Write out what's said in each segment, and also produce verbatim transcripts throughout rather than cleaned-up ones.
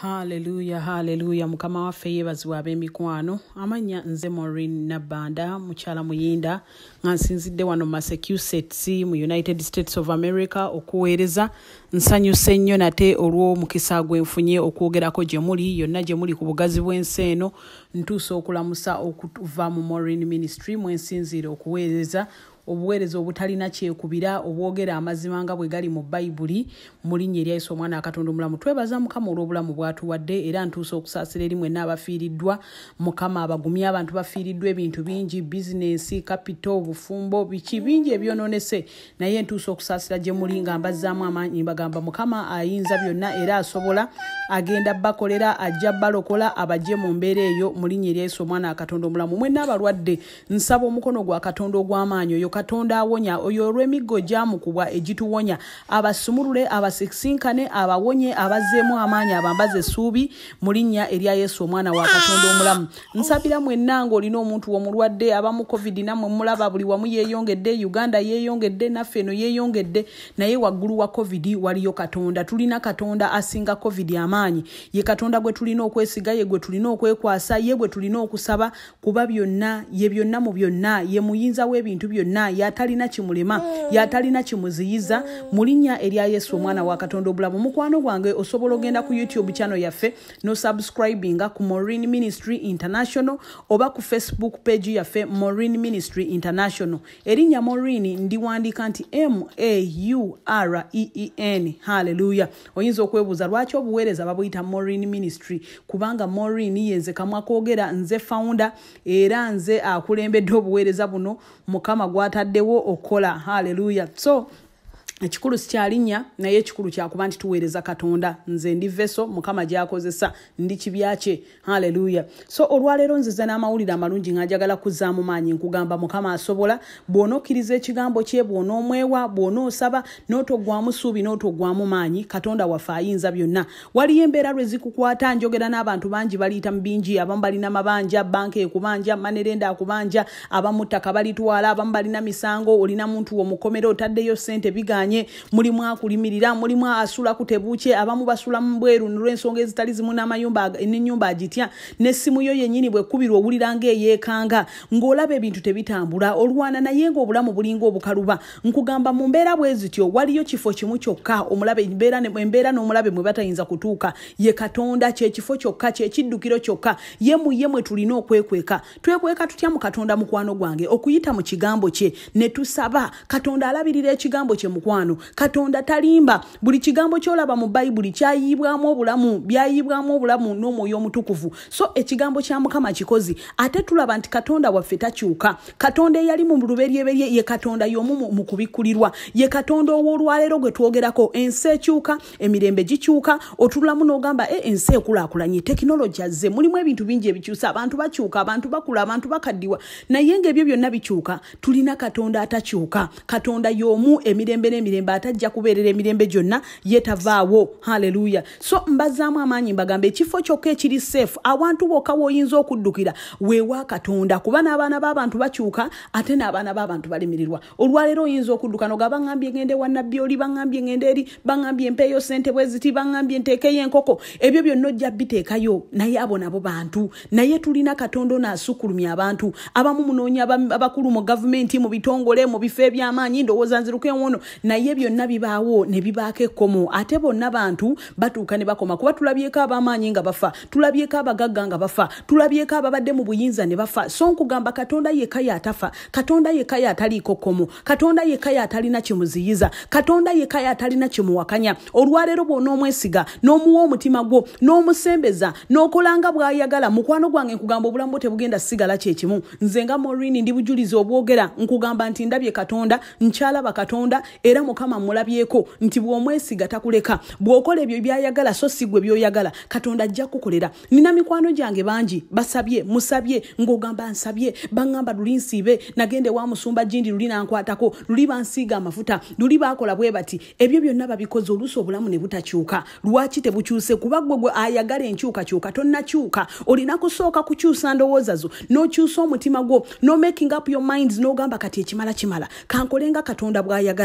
Hallelujah, hallelujah. Mukama waffe yeebazibwe ab'emikwano. Amanya nze Maureen Nabanda, mukyala muyinda, nga nsinzidde wano Massachusetts mu United States of America okuweereza. Nsanyuse nnyo nate olw'omukisa gwenfunye okwogerako gye muli, yonna gye muli ku bugazi bw'ensi eno. Ntuuse okulamusa okuva mu Maureen Ministry mwensinziire okuweereza. Obuweereza obutalina kyekubira obwogera amazima nga bwe gali mu Bayibuli mu linnya erya Yesu omwana wa Katonda omulamu. Twebaza Mukama olw'obulamu bw'atuwadde era ntuuse okusaasira eri mwenna abafiiriddwa. Mukama abagumye abantu bafiiriddwa ebintu bingi, bizinensi, kapito, obufumbo, biki bingi ebyonoonese, naye ntuuse okusaasira gye muli nga mbazzaamu amaanyi mbagamba Mukama ayinza byonna era asobola, agenda bakolera, ajja balokola, abajje mu mbeera eyo mu linnya erya Yesu omwana wa Katonda omulamu. Mwenna abalwadde nsaba omukono gwa Katonda ogw'amaanyi oyo Katonda awonya, oyo olw'emiggo gyamukubwa egituwonya, abasumulule, abasisinkane, abawonye, abazzeemu amaanyi, abambaze essuubi mu linnya erya Yesu omwana wa Katonda omulamu. Nsabira mwenna ng'olina omuntu omulwadde, abamu covid nammwe mulaba buli wamu yeeyongedde, Uganda yeeyongedde, naffe eno yeeyongedde, naye waggulu wa covid waliyo Katonda. Tulina Katonda asinga covid amaanyi. Ye Katonda gwe tulina okwesiga, ye gwe tulina okwekwasa, ye gwe tulina okusaba, kuba byonna, ye byonna mu byonna, ye muyinza w'ebintu byonna, yatalina kimulema, yatalina kimuziyiza mu linnya erya Yesu omwana wa Katonda obulamu. Mukwano gwange osobola ogenda ku YouTube channel yaffe no subscribinga ku Maureen Ministry International oba ku Facebook page yaffe Maureen Ministry International. Erinnya Maureen ndiwandika nti M A U R E E N. Hallelujah. Oyinza okwebuuza lwaki obuweereza babuyita Maureen Ministry, kubanga Maureen yenze kamwa koogera, nze founder era nze akulembedde obuweereza buno Mukama gwataddewo okola. Hallelujah. So ekikulu sikyalinnya naye ekikulu kyakuba nti tuweereza Katonda. Nze ndi veso Mukama gy'akozesa, ndi kibyakye. Hallelujah. So olwaleero nzize n'amawulire amalungi nga njagala kuzzaamu maanyi nkugamba Mukama asobola. Bw'onokkiriza ekigambo kye, bw'onoomwewa, bw'onoosaba, n'otoggwamu ssuubi, n'otoggwamu maanyi, Katonda waffe ayinza byonna. Waliyo embeera lwe zikukwata, njogera n'abantu bangi baliyita mu bingi, abamu balina mabanja, banka ekubanja, manerenda akubanja, abamu ttaka balitwala, abamu balina misango, olina muntu omukomera otaddeyo ssente biganye, mulimu akulimirira, mulimu asula kutebuuke, abamu basula mu bweru n'ensonga ezitali zimu n'amayumba n'ennyumba agitya, n'essimu yo yennyini bwe kubirwa owulira ng'eyeekanga, ng'olaba ebintu tebitambula, olwana naye ng'obulamu bulinga obukaluba. Nkugamba mu mbeera bwe zityo waliyo kifo kimu kyokka omulabe embeera embeera n'omulabe mwe batayinza kutuuka, ye Katonda. Kye kifo kyokka, kye kiddukiro kyokka, ye mu ye mwe tulina okwekweka. Twekweka tutya mu Katonda mukwano gwange? Okuyita mu kigambo kye ne tusaba. Katonda alabirira ekigambo kye mukwano. Katonda talimba. Buli kigambo kyolaba mu Bayibuli kyayibwamu obulamu, byayibwamu obulamu n'omwoyo omutukuvu. So ekigambo kya Mukama kikozi. Ate tulaba nti Katonda waffe takyuka. Katonda eyali mu luberyebelye ye Katonda y'omu mu kubikulirwa. Ye Katonda ow'olwaleero gwe twogerako. Ensi ekyuka, emirembe gikyuka, otulamu n'ogamba e ensi ekulaakulanye, tekinologiya azze, mulimu ebintu bingi ebikyusa, abantu bakyuka, abantu bakula, abantu bakaddiwa, naye ng'ebyo byonna bikyuka, tulina Katonda atakyuka. Katonda y'omu, emirembe n'emirembe, atajja kubeerera emirembe gyonna, yetavaawo. Hallelujah. So mbazzaamu amaanyi mbagambe ekifo kyokka ekiri safe, awantu bokka w'oyinza okuddukira weewa Katonda, kuba n'abaana b'abantu bakyuka ate n'abaana b'abantu balimirirwa. Olwaleero oyinza okudduka n'oga baŋŋambye ngende wa nnabbi oli, baŋŋambye ngende eri, baŋŋambye mpeeyo ssente bwe ziti, baŋŋambye nteekeyo enkoko. Ebyo byonna ojja biteekayo, naye abo nabo bantu. Naye tulina Katonda ono asukkulumya abantu. Abamu munoonya abakulu mu gavumenti, mu bitongole, mu bifo eby'amaanyi, ndowooza nziruke wono, naye byonna bibaawo ne bibaako ekkomo. Ate bonna bantu batuuka ne bakoma, kuba tulabyeko ab'amaanyi nga bafa, tulabyeko abagagga nga bafa, tulabyeko ababadde mu buyinza ne bafa. So nkugamba Katonda yekka y'atafa, Katonda yekka y'ataliiko kkomo, Katonda yekka y'atalina kimuziyiza, Katonda yekka y'atalina kimuwakanya. Olwaleero bw'onoomwesiga n'omuwa omutima gwo n'omusembeza n'okolanga bw'ayagala, mukwano gwange nkugamba obulamu bwo tebugenda sigala kye kimu. Nze nga Maureen ndi bujulizi obwogera, nkugamba nti ndabye Katonda, nkyalaba Katonda, era Mukama mulabyeko nti bw'omwesiga takuleka. Bw'okola ebyo byayagala so si gwe by'oyagala, Katonda ajja kukolera. Nina mikwano gyange bangi basabye, musabye, ng'ogamba nsabye, baŋŋamba luli nsiibe, nagende wa musumba jindi luli nankwatako, luli bansiiga amafuta, luli baakola bwe bati. Ebyo byonna babikoze oluusi obulamu ne butakyuka. Lwaki tebukyuse? Kuba gwe gwe ayagala enkyukakyuka tonnakyuka. Olina kusooka kukyusa ndowooza zo, n'okyusa omutima gwo, no making up your minds, n'ogamba kati ekimala kimala, kankolenga Katonda bw'ayagala. Kuba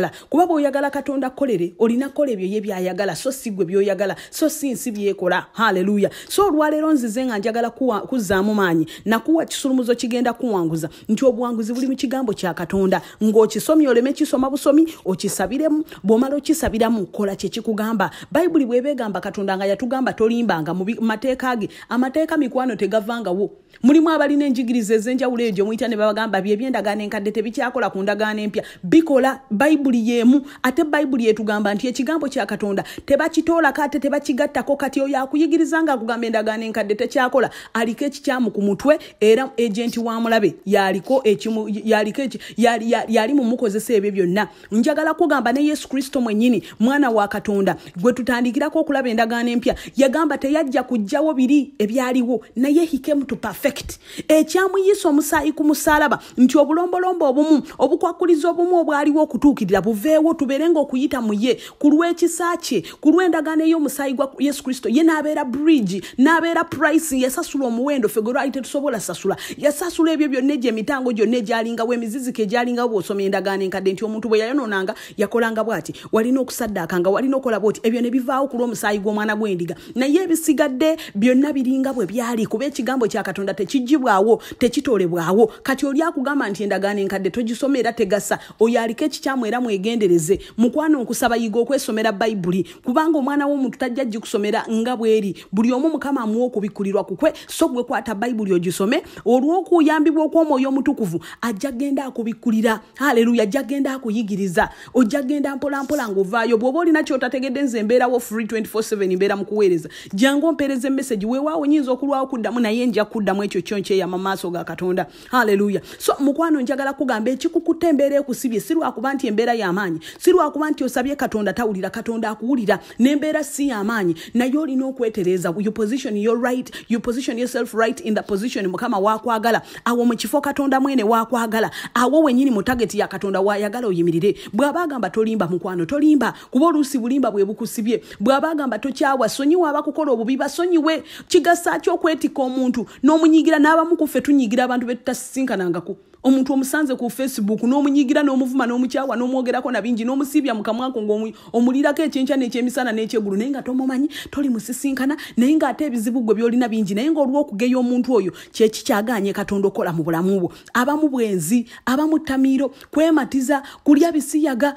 kuba bw'oyagala Katonda kolere olina kola ebyo ye byayagala so si gwe by'oyagala so si nsi byekola. Haleluya. So olwaleero nzize nga njagala kuzzaamu maanyi nakuwa kisulumuzo kigenda kuwanguza nti obuwanguzi buli mu kigambo kya Katonda ng'okisomye oleme kisoma busomi okisabiremu bw'omala okisabiramu kola kye kikugamba. Bayibuli bw'eba egamba Katonda nga yatugamba tolimbanga mu mateeka ge amateeka mikwano tegavangawo. Mulimu abalina enjigiriza ez'enjawulo egyo muyita ne babagamba bye by'endagaano enkadde tebikyakola ku ndagaano empya bikola. Bayibuli yeemu ate Bayibuli etugamba nti ekigambo kya Katonda tebakitoolako ate tebakigattako kati oyo akuyigiriza nga akugamba endagaano enkadde tekyakola aliko ekikyamu ku mutwe era ejenti wa mulabe yaliko ekimu yaliko yali yali mu mukozesa ebyo byonna. Njagala kugamba ne Yesu Kristo mwennyini mwana wa Katonda gwe tutandikirako okulaba endagaano empya yagamba teyajja kujjawo biri ebyaliwo naye he came to perfect. Ekyamuyisa omusaayi ku musalaba nti obulombolombo obumu obukwakuliza obumu obwaliwo okutuukirira buveewo tubeerenga okuyita mu ye ku lw'ekisa kye ku lw'endagaano ey'omusaayi gwa Yesu Kristo ye n'abeera bridge n'abeera price yasasula omuwendo ffe gwe lwali tetusobola sasula yasasula ebyo byonna egyo emitango gyonna egyalingawo emiziziko egyalingawo bw'osoma endagaano enkadde nti omuntu bwe yayonoonanga yakolanga bw'ati walina okusaddaakanga walina okola bw'oti ebyo ne bivaawo ku lw'omusaayi gw'omwana gw'endiga naye ebisigadde byonna biringa bwe byali kuba ekigambo kya Katonda tekigibwawo tekitoolebwawo. Kati oli akugamba nti endagaano enkadde togisoma era tegasa oyo aliko ekikyamu era mwegendereze. Mukwano nkusaba yiga okwesomera Bayibuli kubanga omwana w'omuntu tajja gikusomera nga bweri buli omu Mukama amuwa okubikkulirwa kukwe so gwe kwata Bayibuli ogisome olw'okuyambibwa okw'Omwoyo Omutukuvu ajja genda akubikkulira. Haleluya. Ajja genda akuyigiriza ojja genda mpola mpola ng'ovaayo bw'oba olina kyotategedde nze mbeerawo free twenty-four seven mbeera mu kuweereza jangu ompeereza message weewaawo nyinza okulwawo kuddamu naye nja kuddamu ekyo kyonkyeyama mu maaso ga Katonda. Haleluya. So mukwano njagala kugamba ekikukutte embeera ekusibye si lwakuba nti embeera y'amaanyi si lwakuba nti osabye Katonda tawulira Katonda akuwulira n'embeera si y'amaanyi naye olina okwetereeza you position your right you position yourself right in the position Mukama waakwagala awo mu kifo Katonda mwene waakwagala awo wennyini mu target ya Katonda waayagala oyimirire. Bw'aba agamba tolimba mukwano tolimba kuba oluusi bulimba bwe bukusibye. Bw'aba agamba tokyawa sonyiwa abakukola obubi basonyiwe. Kigasa ky'okwetika omuntu n'omunyigira n'abamu ku ffe tunyigira abantu be tutasinkanangako. Omuntu omusanze ku Facebook n'omunyigira n'omuvuma n'omukyawa n'omwogerako na bingi n'omusibya mu kamwako ng'omulirako ekyenkya n'ekyemisana n'ekyegulu naye nga tomumanyi toli musisinkana naye ng'ate ebizibu gwe byolina bingi naye ng'olw'okugeya omuntu oyo kye kikyagaanye Katonda okola mu bulamu bwo. Abamu bwenzi abamu ttamiiro kwematiza kulya bisiyaga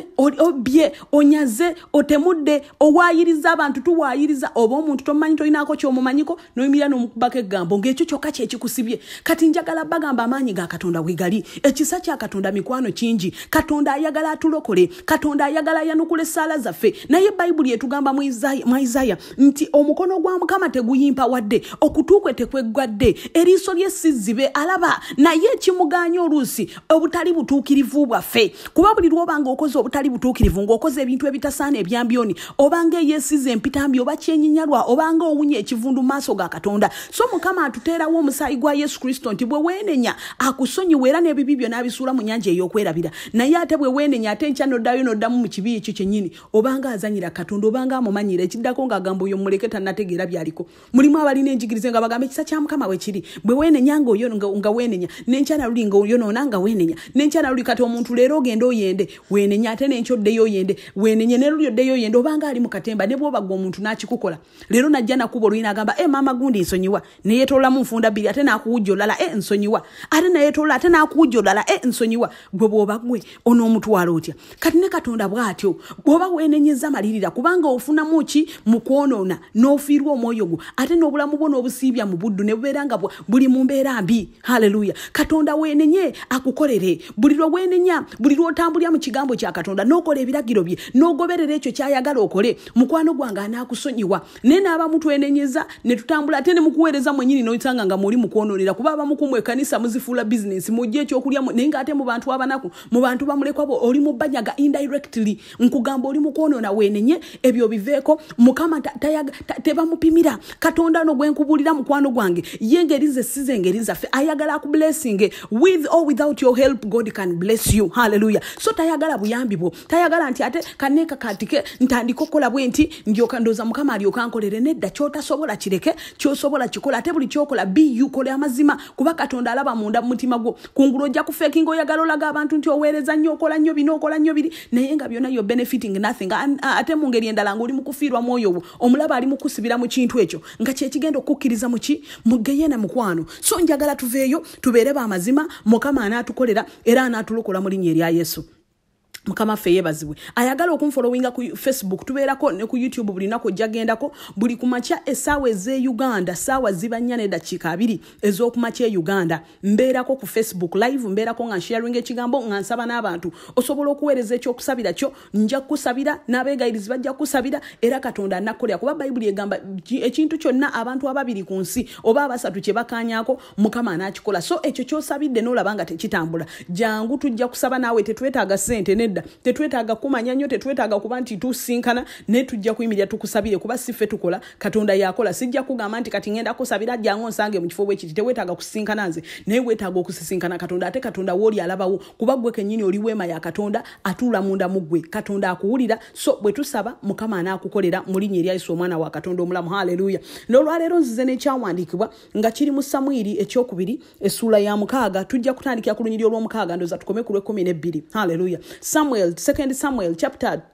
obye onyaze otemudde owaayiriza abantu tuwaayiriza oba omuntu tomanyi tolinako ky'omumanyiko n'oyimira n'omukubako eggambo ng'ekyo kyokka kye kikusibye. Kati njagala bagamba amaanyi ga Katonda wegali ekisa kya Katonda mikwano kingi. Katonda ayagala atulokole Katonda ayagala ayanukule essaala zaffe naye Bayibuli etugamba mu Isaya nti omukono gwa Mukama teguyimpa wadde okutuukwe tekweggadde eriiso lye sizzibe alaba naye ekimugaanya oluusi obutali butuukirivu bwaffe kuba buli lw'obanga okoze obutali butuukirivu ng'okoze ebintu ebitasaana ebyambyoni obanga eyeesize empitambi oba kyenyinyalwa obanga owunye ekivundu maaso ga Katonda. So Mukama atuteerawo omusaayi gwa Yesu Kristo nti bwe weenenya akusonyiwa era n'ebibi byo n'abisuula mu nnyanja ey'okwerabira naye ate bwe weenenya ate enkya n'oddayo n'oddamu mu kibi ekyo kyennyini obanga azanyira Katonda obanga amumanyira ekiddako ng'agamba oyo muleke tannategeera byaliko. Mulimu abalina enjigirize nga bagamba ekisa kya Mukama we kiri bwe weenenya ng'oyo nga weenenya n'enkya naluli ng'oyonoona nga weenenya n'enkya naluli kati omuntu leero ogenda oyende weenenya ate n'enkyoddeyo oyende weenenye ne luli oddeyo oyende obanga ali mu katemba ne bw'obagwa omuntu n'akikukola leero najja nakuba olulina agamba e maama gundi nsonyiwa ne yeetoolamu nfunda bbiri ate n'akuwujja olala e nsonyiwa ate nayeetoola ate n'akuwujja olala e nsonyiwa gwe bw'oba gwe onoomutwala otya. Kati ne Katonda bw'atyo bw'oba weenenyeza malirira kubanga ofunamu ki mu kwonoona n'ofiirwa omwoyo gwo ate n'obulamu bwo n'obusiibya mu buddu ne bubeera nga buli mu mbeera mbi. Haleluya. Katonda weenenye akukolere buli lwe weenenya buli lw'otambulira mu kigambo kya Katonda n'okola ebiragiro bye n'ogoberera ekyo kyayagala okole mukwano gwange anaakusonyiwa. Naye n'abamu twenenyeza ne tutambula ate ne mu kuweereza mwennyini n'oyisanga nga muli mu kwonoonera kuba abamu ku mmwe ekkanisa muzifuula bizinesi mujja ekyokulya naye ng'ate mu bantu abanaku mu bantu bamulekwa bo oli mu banyaga indirectly nkugamba oli mu kwonoona weenenye ebyo biveeko. Mukama tebamupimira Katonda no gwenkubulira mukwano gwange ye ngeri ze si ze ngeri zaffe ayagala akublessing with or without your help God can bless you. Hallelujah. So tayagala buyambi buyambibwo tayagala nti ate kaneka katike ntandiko kola bwenti ndyoka ndoza mukama alyoka nkolere nedda kyota sobola kireke kyosobola kikola ate buli kyokola biyu kole amazima kuba katonda alaba munda mutima gwo kungulo ojja ku faking oyagala olaga abantu nti oweereza nnyo okola nnyo bino okola nnyo biri naye nga byonna yo benefiting nothing ate mu ngeri endala ng'oli mu kufiirwa mwoyo omulaba ali mu kusibira mu kintu ekyo nga kye kigenda okukkiriza mu ki mugeyena mukwano so njagala tuveeyo tubeere b'amazima mukama anaatukolera era anaatulokola mu linnya erya Yesu. Mukama ffe yebazibwe ayagala okumfollowinga ku Facebook tubeerako ne ku YouTube buli nako jagendako buli kumacha esaawa eze Uganda saawa zibanya ne dakiika abiri ez'okumacha e Uganda mbeerako ku Facebook live mbeerako nga sharing ekigambo nga nsaba n'abantu osobola okuweereza ekyokusabira kyo nja kusabira n'abeegayirizi bajja kusabira era Katonda anakolera kuba Bayibuli egamba ekintu kyonna abantu ababiri ku nsi oba abasatu kye bakaanyaako Mukama anaakikola so ekyo kyosabidde n'olaba nga tekitambula jangu tujja kusaba naawe tetwetaaga ssente ne tetwetaaga kumanya nnyo tetwetaaga kuba nti tusinkana ne tujja kuyimirira tukusabire kuba siffe tukola Katonda yakola sijja kugamba nti kati ngenda kusabira jangu nsange mu kifo bwe kiti tewetaaga kusinkana nze naye wetaaga okusisinkana Katonda ate Katonda wooli alabawo kuba gwe kennyini oli weema ya Katonda atuula munda mu ggwe Katonda akuwulira so bwe tusaba Mukama anaakukolera mu linnya erya Yesu omwana wa Katonda omulamu haleluya n'olwaleero nzize n'ekyawandiikibwa nga kiri mu Samwiri ekyokubiri essuula ya mukaaga tujja kutandikira ku lunyiriri olw'omukaaga ndoza tukome ku lw'ekkumi n'ebbiri haleluya Samuel, Second Samuel, chapter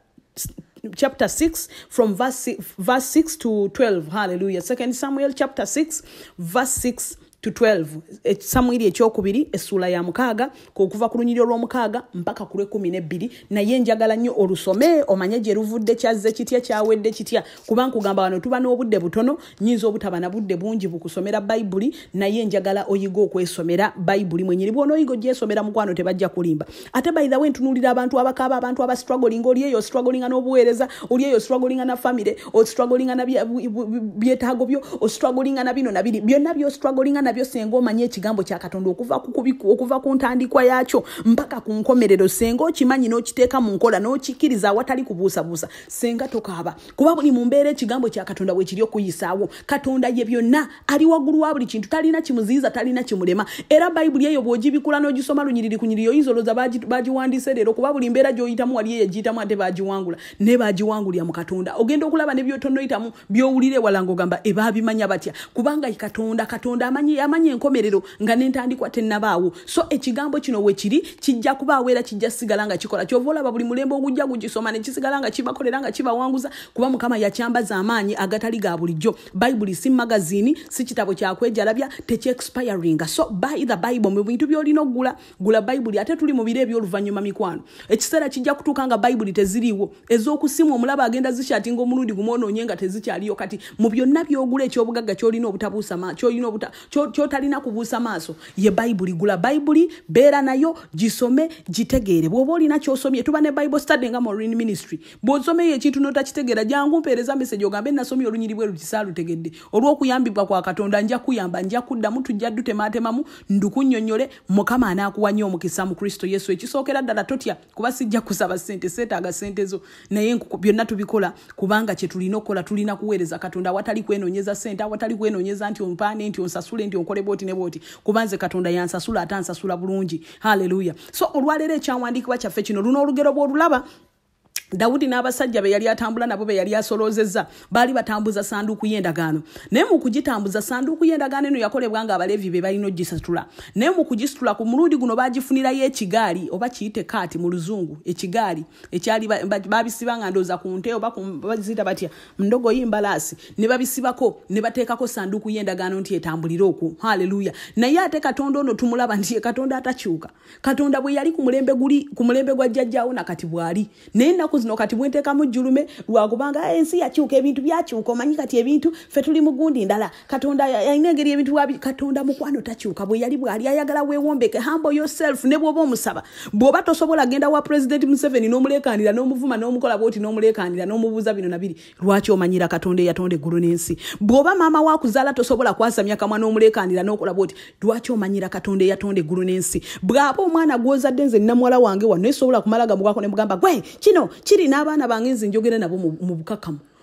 chapter six, from verse six, verse six to twelve. Hallelujah. Second Samuel, chapter six, verse six to twelve. Samwiri ekyokubiri essula ya mukaaga kuva ku lunyiriri olw'omukaaga mpaka ku lw'ekkumi n'ebbiri naye njagala nnyo olusome omanye gye luvudde kyazze kitya kyawedde kitya kuba nkugamba wano tuba n'obudde butono nyinza obutaba na budde bungi bukusomera Bayibuli naye njagala oyiga okwesomera Bayibuli mwenyini bw'ona oyiga ogyesomera mukwano tebajja kulimba ate by the way ntunuulira abantu abakaaba abantu aba struggling oli eyo struggling n'obuweereza oli eyo struggling na family o struggling na byetaago byo o struggling na bino na biri byonna byo struggling nabyo senga omanye ekigambo kya Katonda okuva ku kubiku okuva ku ntandikwa yakyo mpaka ku nkomerero senga okimanyi n'okiteeka mu nkola n'okikiriza awatali kubuusabuusa senga tokaaba kuba buli mu mbeera ekigambo kya Katonda we kiri okuyisaawo Katonda ye byonna ali waggulu wa buli kintu talina kimuziyiza talina kimulema era Bayibuli eyo bw'ogibikula n'ogisoma lunyiriri ku nyiriri oyinzoloza bagiwandiise leero kuba buli mbeera gy'oyitamu wali eyo egiyitamu ate baagiwangula ne baagiwangulira mu Katonda ogenda okulaba ne by'otonnoyitamu by'owulire wala ng'ogamba ebaabimanya batya kubanga Katonda Katonda amanyi amanyi enkomerero nga n'entandikwa tennabaawo so ekigambo kino we kiri kijja kubaawo era kijja sigala nga kikola kyova olaba buli mulembe ogujja gugisoma ne kisigala nga kibakolera nga kibawanguza kuba Mukama yakyambaza amaanyi agatali ga bulijjo Bayibuli si magazini si kitabo kyakwejalabya tekyexpiring so buy the Bible mu bintu by'olina okugula gula Bayibuli ate tuli mu biro eby'oluvannyuma mikwano ekiseera kijja kutuuka nga Bayibuli teziriiwo ez'okusimu omulaba agenda zikyatinga omulundi gumwonoonye nga tezikyaliyo kati mu byonna by'ogula eky'obugagga ky'olina obutabuusa ma ky'olina obuta kyotalina kubuusa maaso ye Bayibuli gula Bayibuli beera nayo gisome gitegeere bw'oba olina ky'osomye tuba ne Bible study nga Maureen Ministry bw'osomye ekintu n'otakitegeera jangu mpeereza message ogambe nasomye olunyiri bwe lugisaalutegedde olw'okuyambibwa kwa Katonda nja kuyamba nja kuddamu tujja dutematemamu ndukunnyonnyole Mukama anaakuwa nnyo omukisa mu Kristo Yesu ekisookera ddala totya kuba sijja kusaba ssente seetaaga ssente zo naye byonna tubikola kubanga kye tulina okukola tulina kuweereza Katonda awatali kwenoonyeza ssente awatali kwenoonyeza nti ompaane nti onsasule nti onkole bwoti ne bwoti kubanze Katonda yansasula atansasula bulungi haleluya so olwaleero ekyawandiikibwa kyaffe kino luno olugero bw'olulaba Dawudi n'abasajja be yali atambula nabo be yali asolozezza bali batambuza sanduuku y'endagaano naye mu kugitambuza sanduuku y'endagaano eno yakolebwa nga abaleevi be balina ogisitula naye mu kugisitula ku mulundi guno bagifunirayo ekigaali oba kiyite kaati mu luzungu ekigaali ekyali babisiba nga ndooza ku nte oba baziyita batya ndogo y'imbalaasi ne babisibako ne bateekako sanduuku y'endagaano nti etambulire okwo haleluya naye ate Katonda ono tumulaba nti Katonda atakyuka Katonda bwe yali ku mulembe guli ku mulembe gwa jjajjaawo nakati bwali naye naku zino kati bwenteekamu jjulume lwakubanga ensi yakyuka ebintu byakyuka omanyi kati ebintu ffe tuli mu gundi ndala Katonda alina engeri ebintu wabi Katonda mukwano takyuka bwe yali bwali ayagala weewombeke humble yourself ne bw'oba omusaba bw'oba tosobola genda wa President Museveni n'omuleekaanira n'omuvuma n'omukola bwoti n'omuleekaanira n'omubuuza bino na biri lwaki omanyira Katonda eyatonda eggulu n'ensi bw'oba maama waakuzaala tosobola kwasamya kamwa n'omuleekaanira n'okola bwoti lwaki omanyira Katonda eyatonda eggulu n'ensi bw'aba omwana gw'ozadde nze nina muwala wange wano esobola kumala gamugwako ne mugamba gwe kino kiri n'abaana bange nze njogera nabo mu bukakamu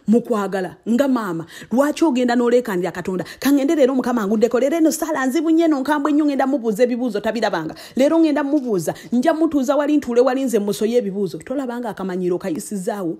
mukwagala nga mama lwaki ogenda n'oleekandira Katonda kangende leero mukama angudeko leero eno sala nzibu nnyo eno nkambwe nnyo ngenda mubuuza ebibuuzo tabirabanga leero ngenda mubuuza nja mutuuza wali ntuule wali nze musoye ebibuuzo tolabanga akamanyiro kayisizaawo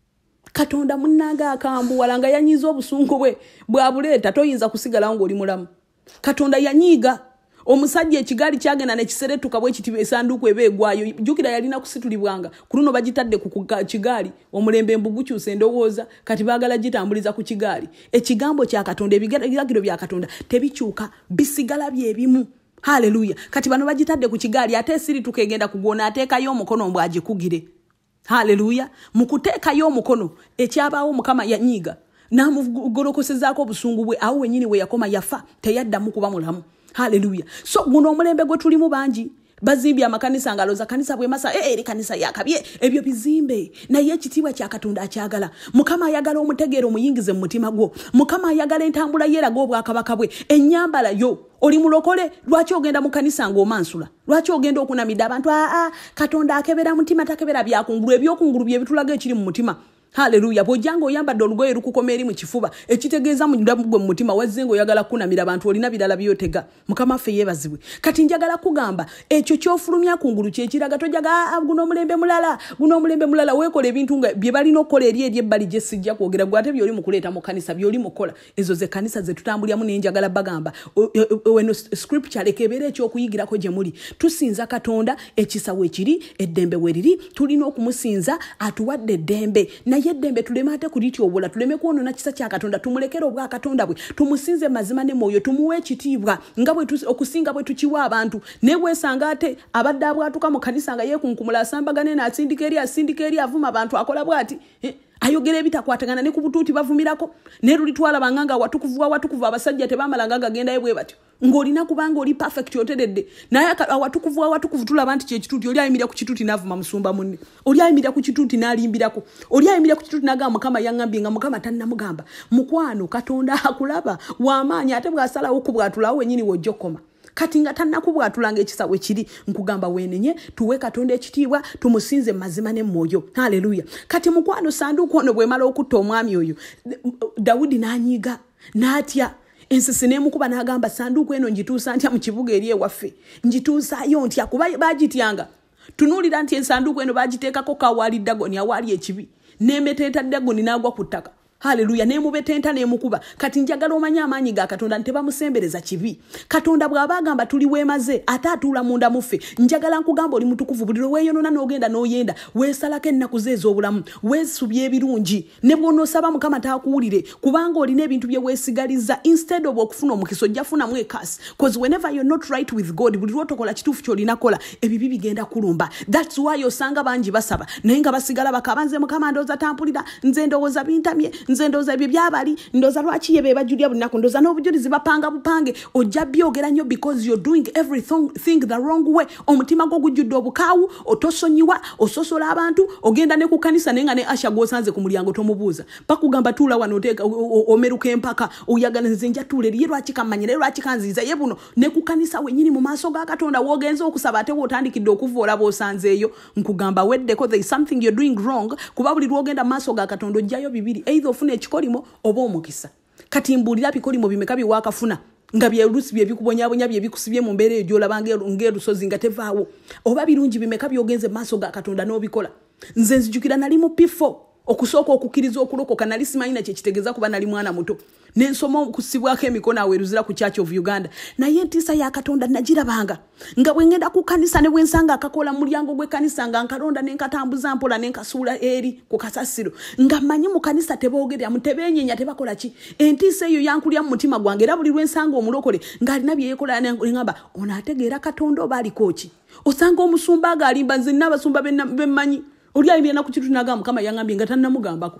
Katonda munnanga akambuwala nga yanyiza obusungu bwe bwabuleeta toyinza kusigalawo ng'oli mulamu Katonda yanyiiga omusajja ekigaali kyagenda ne kiseretuka bwe kiti esanduuku ebeegwayo jjukira yalina kusitulibwanga ku luno bagitadde ku kigaali omulembe embugukyusa endowooza kati baagala gitambuliza ku kigaali ekigambo kya Katonda ebiragiro bya Katonda tebikyuka bisigala byebimu haleluya kati bano bagitadde ku kigaali ate esirituka egenda kugona ateekayo omukono mbw agikugire haleluya mukuteekayo omukono ekyabaawo mukama yanyiiga namugolokosezaako obusungu bwe awo wenyini we yakoma yafa teyaddamu kuba mulamu haleluya so guno omulembe gwe tulimu bangi bazimbye amakanisa ngaloza kanisa bwe masa eh eri kanisa yakabye ebyo bizimbe naye ekitiibwa kya Katonda akyagala mukama ayagala omutegeero muyingize mu mutima gwo mukama ayagala entambula yeeraga obwakabaka bwe ennyambala yo oli mulokole lwaki ogenda mu kanisa ng'omansula lwaki ogenda okunamidde abantu aa Katonda akebera mutima takebera byakungulu ebyokungulu bye bitulaga ekiri mu mutima haleluya bojjango oyambadde olugoye lukukoma eri mu kifuba ekitegeeza mu ndamu gwe mu mutima wazze ng'oyagala kunamira abantu olina birala byotega mukama ffe yeebazibwe kati njagala kugamba ekyo kyofulumya kungulu kyekiraga tojaga guno omulembe mulala guno omulembe mulala weekola ebintu nga bye balina okukola eri eri ebbali gye sijja kwogera gwe ate byoli mu kuleeta mu kanisa byoli mukola ezo ze kanisa ze tutambulyamu naye njagala bagamba weno scripture leka ebeera ekyokuyigirako gye muli tusinza Katonda ekisawo ekiri eddembe weriri tulina okumusinza atuwadde eddembe naye eddembe tuleme ate kulityobola tuleme kwonona kisa kya Katonda tumulekere obwa Katonda bwe tumusinze mazima ne mwoyo tumuwe ekitiibwa nga bwe okusinga bwe tukiwa abantu ne bwesanga ate abadde abwatuka mu kanisa nga yeekunkumula asambagane n'asindika eri asindika eri avuma abantu akola bw'ati eh? ayogera ebitakwatagana ne ku butuuti bavumirako ne lulitwala banganga watukuvu wa watukuvu abasajja tebamalanga gagendayo bwe batyo ng'olina kubanga oli perfect oteredde naye awatukuvu wa watukuvu tulaba nti kyekituuti oli ayimirira ku kituuti n'avuma musumba munne oli ayimirira ku kituuti n'alimbirako oli ayimirira ku kituuti n'agamba mukama yaŋŋambye nga mukama tannamugamba mukwano Katonda akulaba w'amaanyi ate bw'asalawo okubwatulawo wennyini w'ojja okoma kati nga tannakubwatulanga ekisawe kiri nkugamba weenenye tuwe Katonda ekitiibwa tumusinze mazima ne mwoyo haleluya kati mukwano sanduuku ono bw'emala okutta omwami oyo Dawudi n'anyiiga n'atya ensisi n'emukuba n'agamba sanduuku eno njituusa ntya mu kibuga eri ewaffe njituusaayo ntya kuba baagityanga tunuulira nti ensanduuku eno baagiteekako kawaali Dagoni awaali ekibi n'emeteeta Dagoni n'agwa ku ttaka haleluya nemubetenta nemukuba kati njagala omanya amaanyi ga Katonda ntebamusembereza kibi Katonda bw'abagamba tuli weemaze ate atuula munda muffe njagala nkugamba oli mutukuvu buli lweyonona n'ogenda n'oyenda weesalako ennaku ze ez'obulamu weesubya ebirungi ne bw'onoosaba mukama taakuwulire kubanga olina ebintu bye weesigaliza instead of okufuna omukisa ojja funamu ekasi cause whenever you're not right with God buli lwotokola kituufu ky'olina kola ebibi bigenda kulumba that's why osanga bangi basaba naye nga basigala bakaba nze mukama ndowooza tampulira nze ndowooza bintamye nze ndowooza ebyo byabali ndowooza lwaki ye be bajulira buli nnaku ndowooza n'obujulizi bapanga bupange ojja byogera nnyo because you're doing everything the wrong way omutima gwo gujjudde obukaawu otosonyiwa ososola abantu ogenda ne ku kanisa naye nga ne asha gw'osanze ku mulyango tomubuuza bakugamba tuula wano oteeka omeruka empaka oyagala nze nja tuula eri ye lwaki kammanyira ye lwaki kanziiza ye buno ne ku kanisa wennyini mu maaso ga Katonda woogenza okusaba ate wootandikidde okuvoola b'osanzeeyo nkugamba weddeko there is something you're doing wrong kuba buli lwogenda mu maaso ga Katonda ojjayo bibiri either ofuna ekikolimo oba omukisa kati mbuulira bikolimo bimeka biwaakafuna nga byolusi bye bikubonyabonya bye bikusibye mu mbeera eyo gy'olaba ng'erusozi nga tevaawo oba birungi bimeka byogenze maaso ga Katonda n'obikola nze nzijukira nali mu pifo okusooka okukkiriza okulokoka nali simanyi na kyekitegeeza kuba nali mwana muto n'ensoma okusibwako emikono aweeruzira ku Church of Uganda naye entiisa ya Katonda nagirabanga nga bwe ngenda ku kanisa ne bwe nsanga akakola mu mulyango gw'ekkanisa nga nkalonda ne nkatambuza mpola ne nkasuula eri ku kasasiro nga mmanyi mu kanisa teboogerera tebeenyenya tebakola ki entiisa eyo yankulya mu mutima gwange era buli lwe nsanga omulokole ng'alina bye yeekola ngamba ono ategeera Katonda oba aliko ki osanga omusumba agaalimba nze nina abasumba bemmanyi oli ayimirira na ku kitu n'agamba mukama yaŋŋambye nga tannamugambako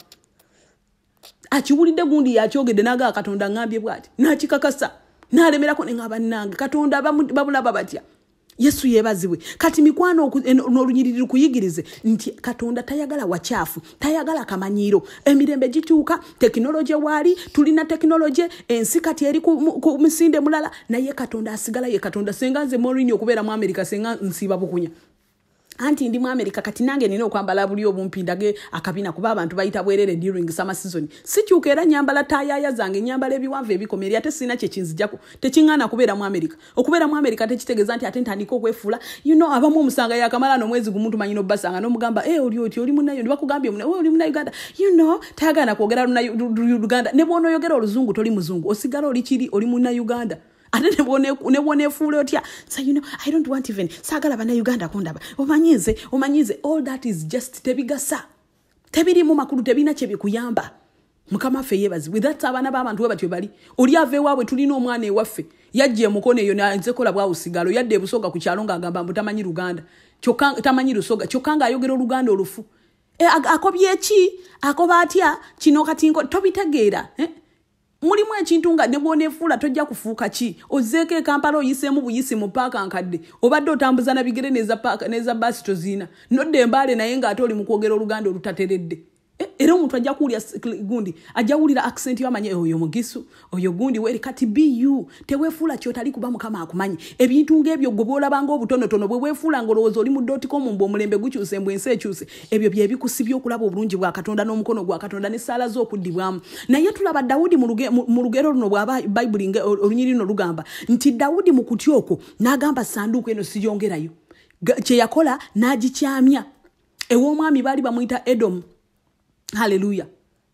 akiwulidde gundi yakyogedde n'agamba Katonda ngambye bw'ati n'akikakasa n'alemerako ne ngaba nange Katonda babulaba batya Yesu yeebazibwe kati mikwano n'olunyiriri kuyigirize nti Katonda tayagala wakyafu tayagala kamanyiiro emirembe gituuka tekinoloje waali tulina tekinoloje ensi kati eri ku musinde mulala naye Katonda asigala ye Katonda senga nze Maureen okubeera mu America senga nsiiba bukunya anti ndi mu America kati nange nina okwambala buli obumpindage akabina kuba abantu bayita bwerere during summer season sikyuka era nyambala tayaya zange nyambala ebiwanvu ebikomeri ate sina kye kinzijako tekingana kubeera mu America okubeera mu America tekitegeza nti ate ntandika okwefula you know abamu omusanga yakamala no mwezi gumuntu manyino basanga no mugamba eh oli oti oli munayo ndi bakugambye oli munayo Uganda you know tagana kwogera lunayo Uganda ne bwono yogera oluzungu toli muzungu osigala oli kiri oli munayo Uganda ate ne bwone ne bwone fule otya so you know I don't want even sagala bana Uganda kundaba omanyize omanyize all that is just tebigasa tebiri mu makulu tebina kye bikuyamba mukama fe yebazi with that abana b'abantu we batyo bali oli ave waabwe tulina omwana ewaffe yajje mukone eyo nanze kola bwa usigalo yadde busoga ku kyalo nga agamba mutamanyi Luganda kyokanga tamanyi lusoga kyokanga ayogera Oluganda olufu e akobye eki akoba atya kino kati nko tobitegeera eh mulimu ekintu nga ne bwonefula tojja kufuuka ki ozeeke Kampala oyisemu buyisi mu paaka nkadde obadde otambuza na bigere neza paaka neza basi tozina nodde embale naye nga atoli mu kwogera Oluganda olutateredde era omuntu ajja kuwulira gundi ajja wulira accent yamanye oyo mugisu oyo gundi weri kati bu tewefuula kyotali kuba mukama akumanyi ebintu ng'ebyo gwe bwolabanga obutonotono bwe weefuula ngolowooza oli mu dot com mbu omulembe gukyuse mbwe ensi ekyuse ebyo bye bikusibya okulaba obulungi bwa Katonda n'omukono gwa Katonda n'essaala z'okuddibwamu naye tulaba Dawudi mu lugero luno bw'aba Bayibuli olunyiri luno lugamba nti Dawudi mu kutya okwo n'agamba sanduuku eno siyongerayo kye yakola n'agikyamya ew'omwami baali bamuyita Edomu. Hallelujah.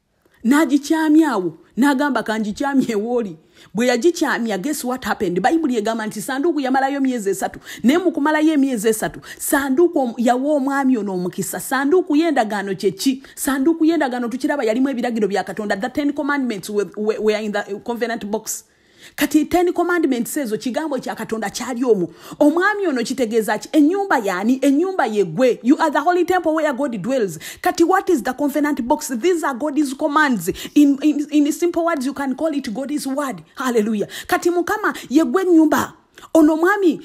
Nagikyamyawo nagamba kangikyamye woli bwe yagikyamya guess what happened Bible yegamba nti sanduuku yamalayo myezi esatu ne mu kumalayo emyezi esatu sanduuku yawo omwami ono omukisa sanduuku yendagano kyeki sanduuku yendagano tukiraba yalimu ebiragiro bya Katonda the ten commandments were, were in the covenant box kati ten commandments ezo kigambo kya Katonda kyali omu omwami ono kitegeeza ki ennyumba yani ennyumba yegwe you are the holy temple where God dwells kati what is the covenant box these are God's commands in, in in simple words you can call it God's word hallelujah kati mukama yegwe ennyumba ono mwami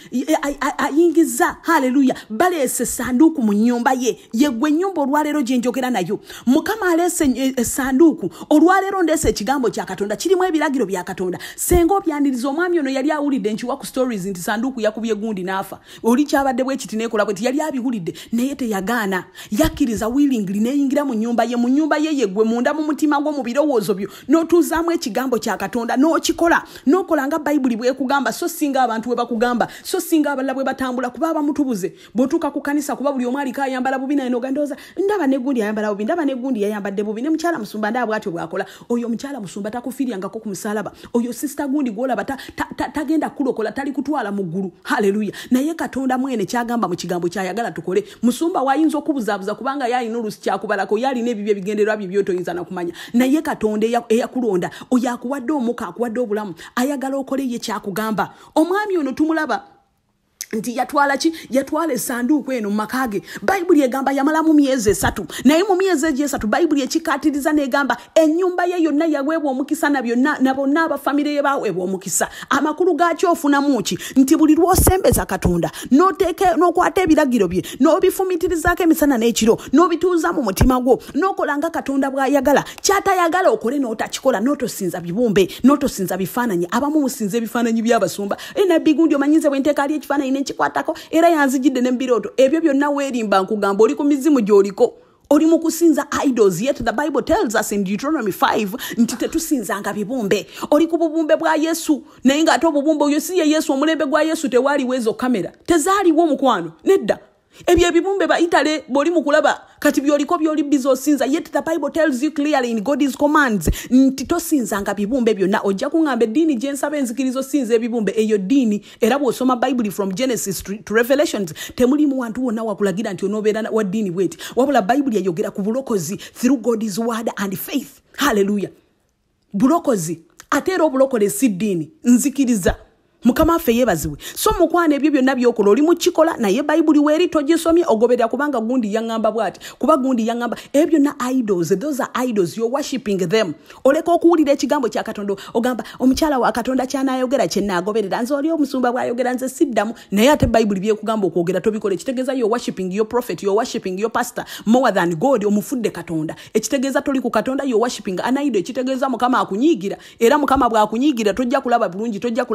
ayingiza hallelujah balese sanduku mu nyumba ye yegwe nyumba olwalero gye njogera nayo mukama alese sanduku olwalero ndese ekigambo kya Katonda kirimu ebiragiro bya Katonda sengo byaniriza omwami ono yali awulidde nkiwa ku stories nti sanduku yakubye gundi nafa oli kyabadde bwe kiti nekola bwe yali abihulidde naye teyagaana yakkiriza willingly neyingira mu nyumba ye mu nyumba ye yegwe munda mu mutima gwo mu birowoozo byo n'otuuzaamu ekigambo kya Katonda n'okikola n'okola nga Bayibuli bwe kugamba so singa abantu we bakugamba so singa abalala bwe batambula kuba bamutubuze botuka ku kanisa kuba buli omwali kayambala bubi nayo gandoza ndaba ne gundi yayambala bubi ndaba ne gundi yayambadde bubi ne mukyala musumba ndaba bwatyo bwakola oyo mukyala musumba takufirianga ko ku musalaba oyo sister gundi gola bata tagenda kulokola tali kutwala mu ggulu haleluya naye Katonda mwene kyagamba mu kigambo kyayagala tukole musumba wayinza okubuzaabuza kubanga yalina olusi kyakubalako yalina ebibye bigendererwa bibyo toyinza na kumanya naye Katonda eyakulonda oyo akuwadde omuka akuwadde obulamu ayagala okole ye kyakugamba omwami ono tumulaba nti yatwala ki yatwala esanduuku eno makage Bayibuli egamba yamala mu myezi esatu naye mu myezi esatu Bayibuli ekikatiriza negamba ennyumba ye yonna yaweebwa omukisa na byonna nabo n'aba family ye baweebwa omukisa amakulu gaakyo ofuna muki nti buli lwosembeza Katonda n'oteeka n'okwata ebiragiro bye n'obifumitirizaako emisana n'ekiro n'obituuza mu mutima gwo n'okola nga Katonda bw'ayagala kyatayagala okole n'otakikola n'otosinza bibumbe n'otosinza bifaananyi abamu musinza ebifaananyi by'abasumba enabbi gundi omanyize bwe nteeka ali ekifaananyi nenchikwatako era yanzijidde nembiroto ebyo byonna weerimba nkugamba oli ku mizimu gy'oliko oli mu kusinza idols yet the Bible tells us in Deuteronomy five nti tetusinzanga bibumbe oli ku bubumbe bwa Yesu naye nga ate obubumbe oyo si ye Yesu omulembe gwa Yesu tewaaliwo ezo kamera tezaaliwo mukwano nedda ebyo ebibumbe ba itale boli mukulaba kati byoliko byoli bizo sinza yet the Bible tells you clearly in God's commands nti tosinzanga bibumbe byonna ojja kungamba eddiini gye nsaba enzikirizo sinza ebibumbe eyo ddiini era bw'osoma Bible from Genesis to Revelations temulimu wantu wonna wakulagira nti onoobeera wa ddiini bweti wabula Bible yayogera ku bulokozi through God's word and faith hallelujah bulokozi ate era obulokole si ddiini nzikiriza mukama affe yebaziwe so mukwana ebyo byonna byokola oli mukikola naye Bayibuli weeri togisomye ogoberera kubanga gundi yangamba bwati kuba gundi yangamba ebyo na idols those are idols you're worshiping them oleka okuwulira ekigambo kya Katonda ogamba omukyala wa Katonda kyanayogera kyennagoberera nze oli omusumba bwayogera nze siddamu naye ate Bayibuli byekugamba okwogera tobikola ekitegeeza you're worshiping your prophet you're worshiping your pastor more than God omufudde Katonda ekitegeeza toli ku Katonda you're worshiping an idol ekitegeeza mukama akunyiigira era mukama bw'akunyiigira tojja kulaba bulungi tojja kulaba mukisa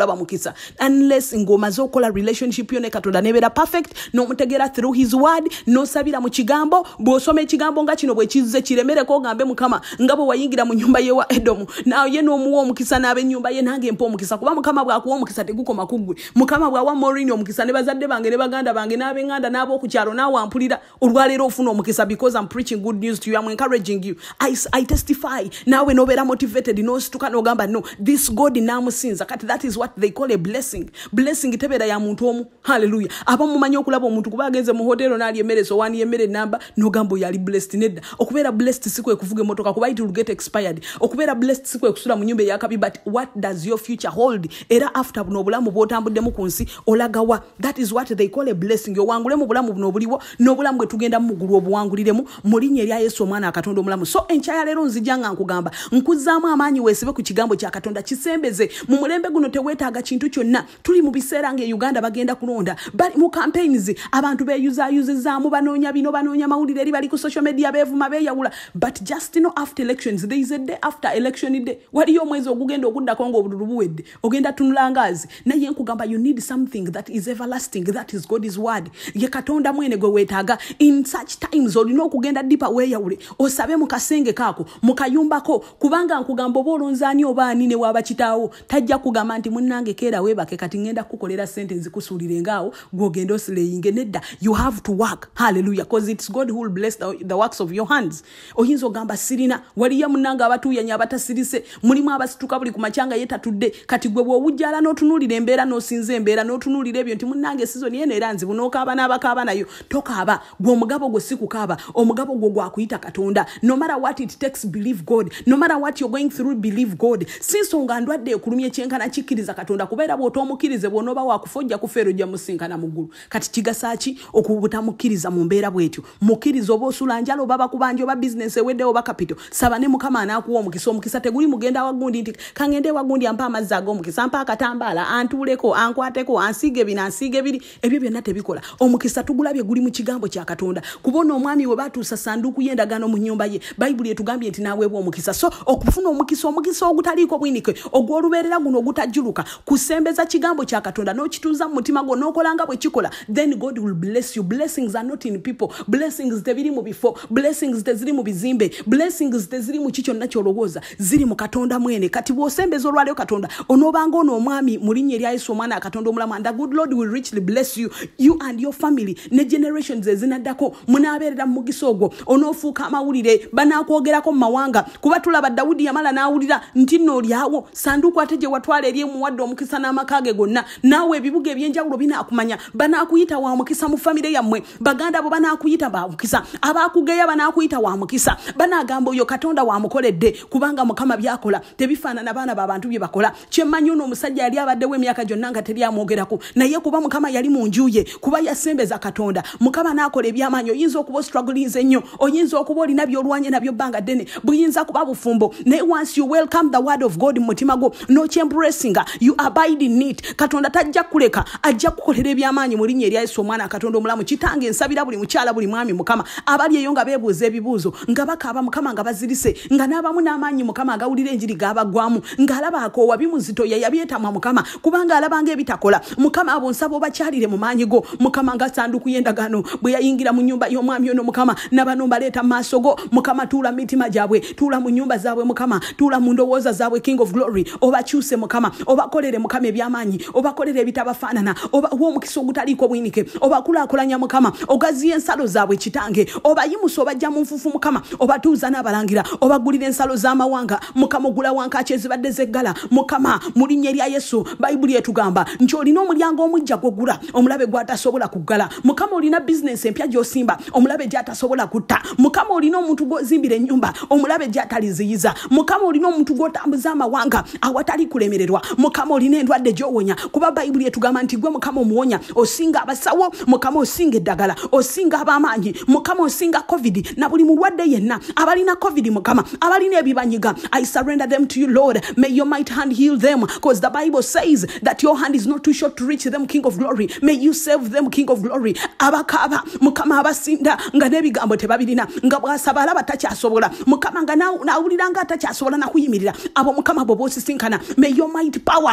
mukisa unless ngomaze okola relationship yo ne Katonda nebera perfect no mutegera through his word no sabira mu kigambo bw'osoma ekigambo nga kino bwe kizize kiremere ko gambe mukama ngabo wayingira mu nyumba ye wa Edomu nawo ye no muwo omukisa n'abe nyumba ye nange mpo omukisa kuba mukama bw'akuwa omukisa tegukoma kugwe mukama bw'awa Maureen omukisa ne bazadde bange ne baganda bange n'abe nganda n'abo ku kyalo nawo ampulira olwaleero ofuna omukisa because I'm preaching good news to you. I'm encouraging you. I, I testify nawe no bera motivated no situka no gamba no this God namusinza kati that is what they call a blessing. Blessing tebera ya muntu omu. Hallelujah. Aba mumanyi okulaba omuntu kuba agenze mu hotel na ali emere so wani emere namba no gambo yali blessed nedda okubera blessed siku ekuvuge motoka kuba it will get expired okubera blessed siku ekusula mu nyumba yakabi but what does your future hold era after no bulamu bwotambudde mu kunsi olagawa that is what they call a blessing yo wangule mu bulamu buno buliwo no bulamu bwe tugenda mu gulu obuwanguliremu mu linnya lya Yesu omwana akatonda omulamu so enchaya lero nzijanga nkugamba nkuzaamu amaanyi weesibe ku kigambo kya Katonda kisembeze mu mulembe guno teweetaaga kintu kyonna tuli mu biseera nge Uganda bagenda kulonda bali mu campaigns abantu beyuza yuzizaamu banoonya bino banoonya mawulire eri bali ku social media beevuma beeyawula but just you know after elections there is a day after election day waliyo omwezi ogugenda okuddako ng'obululu buwedde ogenda tunulangazi naye nkugamba you need something that is everlasting that is God's word ye Katonda mwene gwe weetaaga in such times olina okugenda dipa weeyawule osabe mu kasenge kaako mu kayumbako kubanga nkugamba oba olonzaani oba ani ne waaba kitaawo tajja kugamba nti munnange keera weebake kati ngenda kukolera sente nzikusuulire ngaawo gw'ogenda osileyinge nedda you have to work hallelujah because it's God who will bless the, the works of your hands oyinza ogamba sirina waliya munnange abatuuyanya abatasirise mulimu abasituka buli ku makyanga yetatudde kati gwe bw'owujjala n'otunuulira embeera n'osinza embeera n'otunuulira ebyo nti munnange sizoni yeno era nzibu n'okaaba n'abakaaba nayo tokaaba gwe omugabo gwe si kukaaba omugabo gwe gwakuyita Katonda no matter what it takes believe God no matter what you're going through believe God sinsonga ndwadde ekulumye kyenkana kikkiriza Katonda kubeera bw'otomukkirize bw'onooba wakufojja kufeero gya musinkana muggulu kati kigasa ki okubutamukkiriza mu mbeera bwetyo mukkiriza oba osula njala oba bakubanja oba business ewedde oba capital saba ne mukama anaakuwa omukisa omukisa teguli mugenda wagundi nti kangende wagundi ampa amazzi ag'omukisa ampa akatambaala antuuleko ankwateko ansiige bino ansiige biri ebyo byonna tebikola omukisa tugulabye guli mu kigambo kya Katonda kubona omwami we batuusa sanduuku y'endagaano mu nnyumba ye bayibuli etugambye nti naaweebwa omukisa so okufuna omukisa omukisa ogutaliiko bwinike ogw'olubeerera guno ogutajjuluka kusembeza kigambo kya Katonda n'okituuza mu mutima gwo n'okolanga bwe kikola then God will bless you. Blessings are not in people. Blessings tebiri mu bifo. Blessings teziri mu bizimbe. Blessings teziri mu kicho nakyolowooza ziri mu Katonda mwene kati bw'osembeza olwaleero Katonda onoobanga ono omwami mu linnya erya Yesu omwana Katonda omulamu and the good Lord will richly bless you you and your family ne generations ezinaddako munaabeerera mu mugisa ogwo onoofuuka amawulire banaakwogera mu mawanga kuba tulaba Dawudi yamala n'awulira nti nno olyawo sanduuku ate gye watwala eri emuwadde omukisa n'amaka ge gonna naawe ebibuga ebyenjawulo binaakumanya banaakuyita wa mukisa mu famire yammwe baganda bo banaakuyita ba mukisa abaakugeya banaakuyita wa mukisa banaagamba oyo Katonda wamukoledde kubanga Mukama byakola tebifaanana baana b'abantu bye bakola kyemmanyi ono omusajja yali abaddewo emyaka gyonna nga teri amwogerako naye kuba Mukama yali mu nju ye kuba yasembeza Katonda Mukama n'akola ebyamaanyi oyinza okuba struggling ennyo oyinza okuba olina byolwanye nabyo bbanga ddene buyinza kuba bufumbo naye once you welcome the word of God mu mutima gwo n'okyembracinga you abide in it Katonda tajja kuleka ajja kukolera ebyamaanyi mu linnya erya Yesu omwana Katonda omulamu kitange nsabira buli mukyala buli mwami Mukama abali eyo nga beebuuza ebibuuzo nga bakaaba Mukama nga bazirise nga n'abamu n'amaanyi Mukama agawulira enjiri g'abagwamu ng'alaba akoowa bimuzito ye yabyetamwa Mukama kubanga alabanga ebitakola Mukama abo nsaba obakyalire mu maanyi go Mukama nga sanduuku y'endagaano bwe yayingira mu nnyumba y'omwami ono Mukama n'abano mbaleeta mu maaso go Mukama tuula mitima gyabwe tuula mu nnyumba zaabwe Mukama tuula mu ndowooza zaabwe King of Glory obakyuse Mukama obakolere Mukama ebyamaanyi obakolere ebitabafaanana oba omukisa ogutaliiko bwinike obakulaakulanya Mukama ogaziya ensalo zaabwe kitange obayimusa obajja mu nfufu Mukama obatuuza n'abalangira obagulira ensalo z'amawanga Mukama ogula wankaaki ezibadde zeggala Mukama mu linnya erya Yesu bayibuli etugamba nti olina omulyango omujja gw'ogula omulabe gw'atasobola kuggala Mukama olina bizinesi empya gy'osimba omulabe gy'atasobola kutta Mukama olina omuntu gw'ozimbira ennyumba omulabe gy'ataliziyiza Mukama olina omuntu gw'otambuza amawanga awatali kulemererwa Mukama olina endwadde gy'owonya kuba bayibuli etugamba nti gwe Mukama omuwonya osinga abasawo Mukama osinga eddagala osinga ab'amaanyi Mukama osinga covid na buli mulwadde yenna abalina covid Mukama abalina ebibanyiga I surrender them to you Lord may your might hand heal them because the Bible says that your hand is not too short to reach them King of Glory may you save them King of Glory abakaba Mukama abasinda nga n'ebigambo tebabirina nga bw'asaba alaba takyasobola Mukama nga nawulira nga takyasobola na kuyimirira abo Mukama bo boosisinkana may your might power the power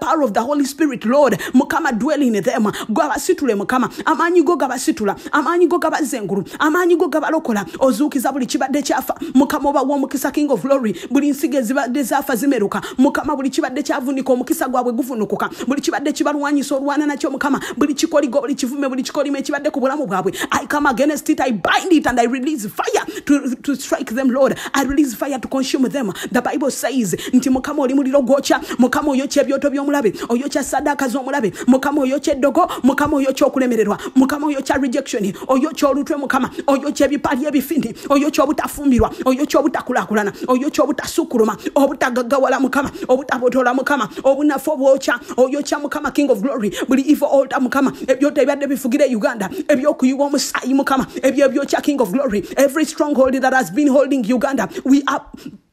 power of the Holy Spirit, Lord, mukama dwell in them, gwabasitule mukama, amanyi go gabasitula, amanyi go gabazenguru, amanyi go gabalokola, ozukiza buli kibadde kyafa, mukama oba w'omukisa, King of Glory, buli nsige zibadde zafa zimeruka, mukama buli kibadde kyavunika omukisa gwabwe guvunukuka, buli kibadde kibalwanyisa olwana nakyo mukama, buli kikoligo buli kivume buli kikolime ekibadde ku bulamu bwabwe, I come against it, I bind it and I release fire to, to strike them, Lord. I release fire to consume them. The Bible says nti mukama oli muliro gwocha, mukama oyokya ebyoto by'omulabe, oyokya sadaka z'omulabe, mukama oyokya eddogo, mukama oyokya okulemererwa, mukama oyokya rejection, oyokya olutwe mukama, oyokya ebipali ebifindi, oyokya obutafumbirwa, oyokya obutakulakulana, oyokya obutasukuluma, obutagaggawala mukama, obutabotola mukama, obunafu obwokya, oyokya mukama, King of Glory, buli evil altar mukama, ebyoto ebadde bifugire Uganda, ebyokuyiwa omusaayi mukama, ebyo ebyokya, King of Glory, every stronghold that has been holding Uganda, we are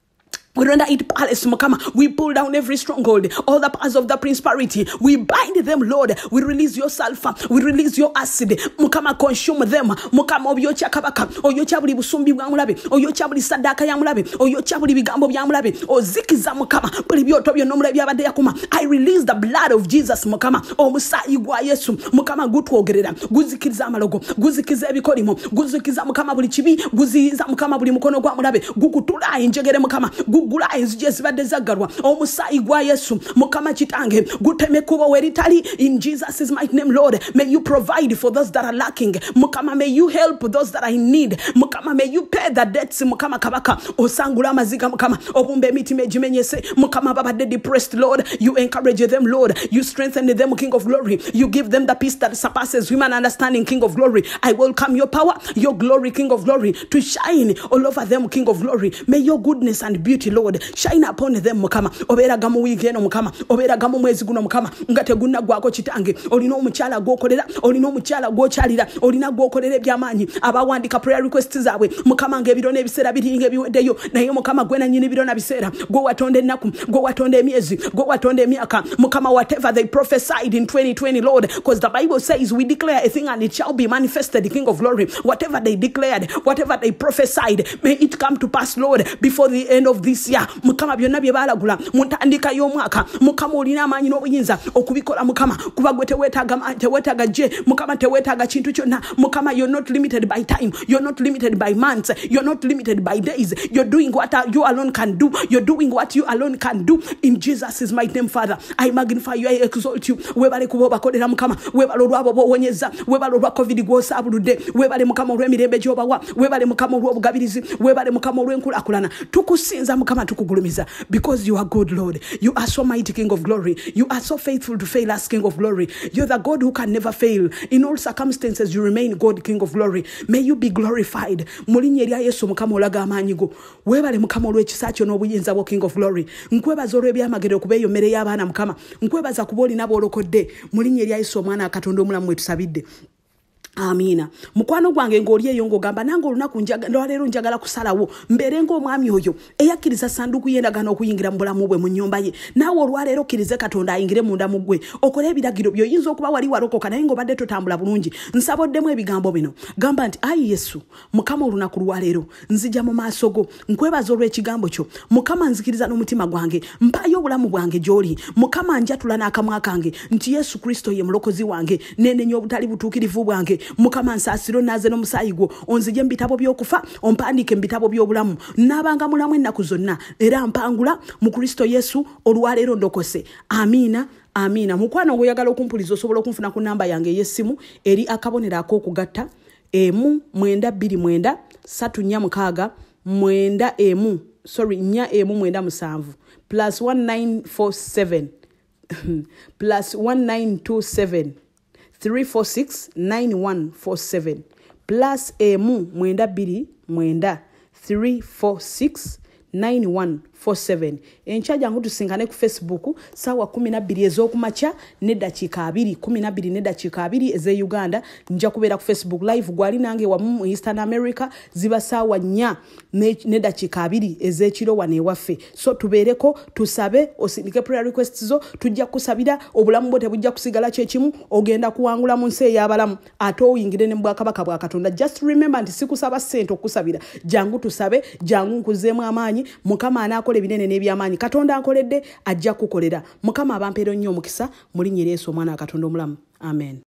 we render it palace, mukama. We pull down every stronghold, all the powers of the prosperity. We bind them, Lord. We release your sulfur. We release your acid. Mukama, consume them. Mukama, oyocha kabaka. Oyocha buli busumbi bwa mulabe. Oyocha buli sadaka ya mulabe. Oyocha buli bigambo bya mulabe. Ozikiza mukama. Buli byoto byo nomulabe abadde yakuma. I release the blood of Jesus, mukama. Omusayi gwa Yesu. Mukama gutwogerera. Guzikiriza amalogo. Guzikiza ebikolimo. Guzikiza mukama buli kibi. Guziza mukama buli mukono gwa mulabe. Gukutula enjegere mukama. Gugula enzije zibadde zagalwa. Omusayi gwa Yesu. Mukama kitange. Guteme kubo weritali. In Jesus' mighty name, Lord. May you provide for those that are lacking. Mukama, may you help those that are in need. Mukama, may you pay the debts. Mukama kabaka. Osangula maziga mukama. Obumbe miti mejimenyese. Mukama babade depressed, Lord. You encourage them, Lord. You strengthen them, King of Glory. You give them the peace that surpasses human understanding, King of Glory. I welcome your power, your glory, King of Glory, to shine all over them, King of Glory. May your goodness and beauty, Lord, shine upon them, mukama. Obera gamu weekend mukama. Obera gamu mwezi guno mukama. Ngate guna gwako kitange. Olina omukyala gwokolera, olina omukyala gwokyalira, olina gwokolera ebyamanyi. Abawandika prayer requests zaabwe. Mukama ngebiro n'ebiseera biri ngebiweddeyo. Naye mukama gwe nanyini biro na biseera. Gwe watonde ennaku, gwe watonde emyezi, gwe watonde emyaka. Mukama, whatever they prophesied in twenty twenty, Lord, because the Bible says we declare a thing and it shall be manifested, King of Glory. Whatever they declared, whatever they prophesied, may it come to pass, Lord, before the end of this year. Mukama byonna bye balagula mutandika y'omwaka. Mukama olina amaanyi n'obuyinza okubikola mukama. Kuba gwe teweetaaga teweetaaga je mukama, teweetaaga kintu kyonna mukama. You're not limited by time, you're not limited by months, you're not limited by days. You're doing what you alone can do. You're doing what you alone can do. In Jesus' mighty name, Father, I magnify you, I exalt you. Webale kubo bakolera mukama, webale olwabo bowonyeza, webale olwa covid gw'osaabuludde, webale mukama olw'emirembe gy'obawa, webale mukama olw'obugabirizi, webale mukama olw'enkulaakulana. Tukusinza mukama, tukugulumiza, because you are good, Lord. You are so mighty, King of Glory. You are so faithful to fail us, King of Glory. You're the God who can never fail. In all circumstances, you remain God, King of Glory. May you be glorified. Mulinye lya Yesu mukama olaga amaanyi go. Webale mukama olw'ekisa kyo n'obuyinza bwo, King of Glory. Nkwebaza olw'ebyamagero okubeeyo mmere y'abaana mukama. Nkwebaza kuba olina bw'olokodde. Mulinye lya Yesu omwana Katonda omulamu mwe tusabidde. Amina. Mukwano gwange ng'oli eyo ng'ogamba nange olunaku leero njagala kusalawo mbeere ng'omwami oyo eyakkiriza sanduuku y'endagaano okuyingira mu bulamu bwe mu nnyumba ye. Naawe olwaleero kkirize Katonda ayingire munda mu ggwe okole ebiragiro by'oyinza okuba wali walokoka naye ng'obadde totambula bulungi. Nsaboddemu ebigambo bino. Gamba nti ayi Yesu, Mukama olunaku lwaleero nzija mu maaso go. Nkwebaza olw'ekigambo kyo. Mukama, nzikiriza n'omutima gwange. Mpaayo obulamu bwange gy'oli. Mukama, njatula n'akamwa kange nti Yesu Kristo ye mulokozi wange. Neenenya obutali butuukirivu bwange. Mukama, nsaasiro naaze n'omusaayi gwo. Onzije mu bitabo by'okufa, ompandiike mu bitabo by'obulamu. Nnaabanga mulamu ennaku zonna era mpangula mu Kristo Yesu olwaleero ndokose. Amiina. Amina. Mukwano ogw'oyagala okumpuliza osobola okunfuna ku namba yange ey'essimu eri akabonero ak'okugatta emu mwenda bbiri mwenda ssatu nnya mukaaga mwenda emu sorry nnya emu mwenda musanvu plus one nine four seven plus one nine two seven three four six nine one four seven plus emu mwenda bbiri mwenda three four six nine one four seven. Encha jangu tusingane ku Facebook sawa kumi na bbiri ez'okumakya n'eddakiika abiri kumi na bbiri n'eddakiika abiri eze Uganda. Nja kubeera ku Facebook live gwali nange wamu mu Eastern America ziba sawa nnya n'eddakiika abiri ez'ekiro wano ewaffe. So tubeereko tusabe osindike prayer requests zo tujja kusabira obulamu bwo tebujja kusigala kyekimu ogenda kuwangula mu nsi ey'abalamu ate oyingire ne mu bwakabaka bwa Katonda. Just remember nti sikusaba ssente okusabira jangu tusabe jangu nkuzeemu amaanyi Mukama ana akola ebinene n'ebyamaanyi Katonda ankoledde ajja kukolera. Mukama abampeero nnyo omukisa mu linnya Yesu omwana wa Katonda omulamu. Amen.